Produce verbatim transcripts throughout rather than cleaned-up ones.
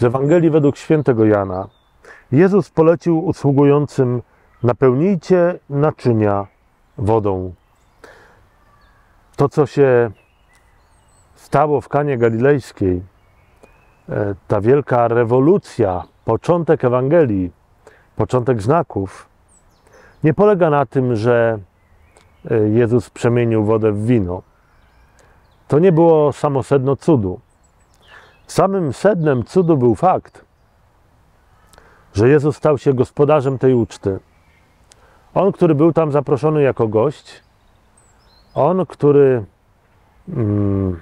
Z Ewangelii według świętego Jana. Jezus polecił usługującym: napełnijcie naczynia wodą. To, co się stało w Kanie Galilejskiej, ta wielka rewolucja, początek Ewangelii, początek znaków, nie polega na tym, że Jezus przemienił wodę w wino. To nie było samo sedno cudu. Samym sednem cudu był fakt, że Jezus stał się gospodarzem tej uczty. On, który był tam zaproszony jako gość, on, który mm,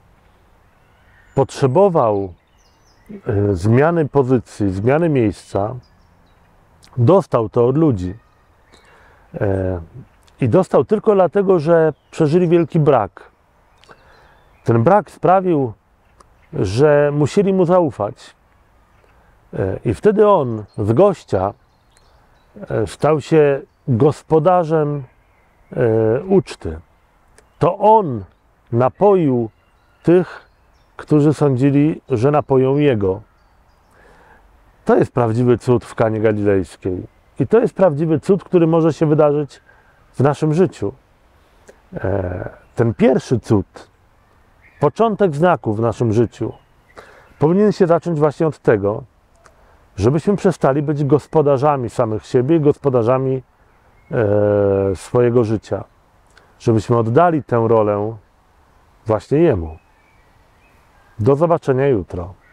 potrzebował y, zmiany pozycji, zmiany miejsca, dostał to od ludzi. E, I dostał tylko dlatego, że przeżyli wielki brak. Ten brak sprawił, że musieli mu zaufać. E, I wtedy on z gościa e, stał się gospodarzem e, uczty. To on napoił tych, którzy sądzili, że napoją jego. To jest prawdziwy cud w Kanie Galilejskiej. I to jest prawdziwy cud, który może się wydarzyć w naszym życiu. E, ten pierwszy cud, początek znaku w naszym życiu, powinien się zacząć właśnie od tego, żebyśmy przestali być gospodarzami samych siebie i gospodarzami e, swojego życia. Żebyśmy oddali tę rolę właśnie Jemu. Do zobaczenia jutro.